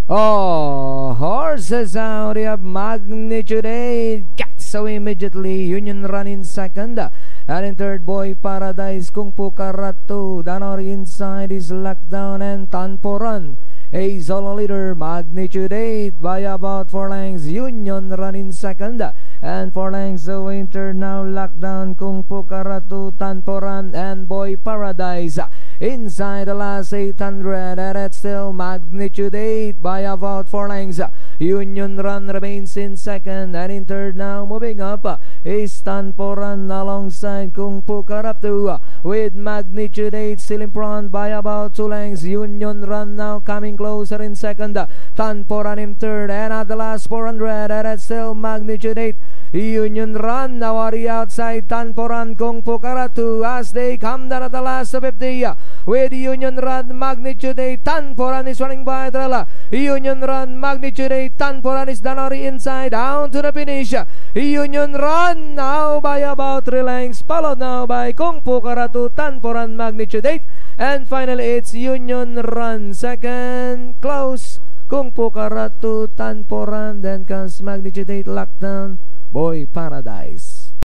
Oh, horses out. You have Magnitude 8. Gets away immediately. Union Run in second. And in third, Boy Paradise. Kung Fu Karatu. Danori inside is Lockdown and Tanporan. A solo leader, Magnitude 8 by about 4 lengths. Union Run in second. And 4 lengths away in third now. Lockdown, Kung Fu Karatu, Tanporan, and Boy Paradise. Inside the last 800, and it's still Magnitude 8 by about 4 lengths. Union Run remains in second, and in third now, moving up, is Tanporan alongside Kung Fu Karatu, with Magnitude 8 still in front by about 2 lengths. Union Run now coming closer in second, Tanporan in third, and at the last 400, and it's still Magnitude 8. Union Run now already outside Tanporan, Kung Fu Karatu as they come down at the last 50. With Union Run, Magnitude 8, Tanporan is running by Drella. Union Run, Magnitude 8, Tanporan is done already inside, down to the finish. Union Run now by about 3 lengths, followed now by Kung Fu Karatu, Tanporan, Magnitude 8. And finally it's Union Run, second, close, Kung Fu Karatu, Tanporan, then comes Magnitude 8, Lockdown, Boy Paradise.